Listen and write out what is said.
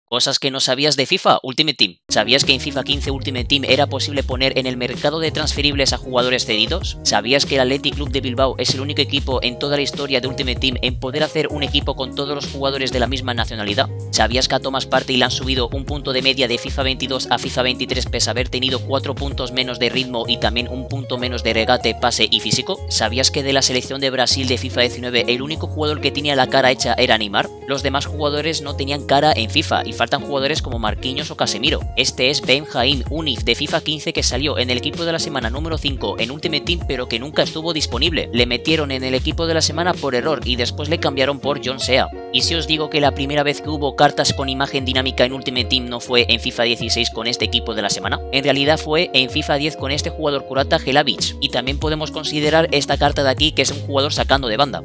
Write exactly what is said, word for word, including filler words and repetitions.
Cosas que no sabías de FIFA Ultimate Team. ¿Sabías que en FIFA quince Ultimate Team era posible poner en el mercado de transferibles a jugadores cedidos? ¿Sabías que el Athletic Club de Bilbao es el único equipo en toda la historia de Ultimate Team en poder hacer un equipo con todos los jugadores de la misma nacionalidad? ¿Sabías que a Thomas Partey le han subido un punto de media de FIFA veintidós a FIFA veintitrés pese a haber tenido cuatro puntos menos de ritmo y también un punto menos de regate, pase y físico? ¿Sabías que de la selección de Brasil de FIFA diecinueve el único jugador que tenía la cara hecha era Neymar? Los demás jugadores no tenían cara en FIFA y faltan jugadores como Marquinhos o Casemiro. Este es Benjamin Unif de FIFA quince que salió en el equipo de la semana número cinco en Ultimate Team pero que nunca estuvo disponible. Le metieron en el equipo de la semana por error y después le cambiaron por John Sea. Y si os digo que la primera vez que hubo cartas con imagen dinámica en Ultimate Team no fue en FIFA dieciséis con este equipo de la semana, en realidad fue en FIFA diez con este jugador Kurata Helavic. Y también podemos considerar esta carta de aquí que es un jugador sacando de banda.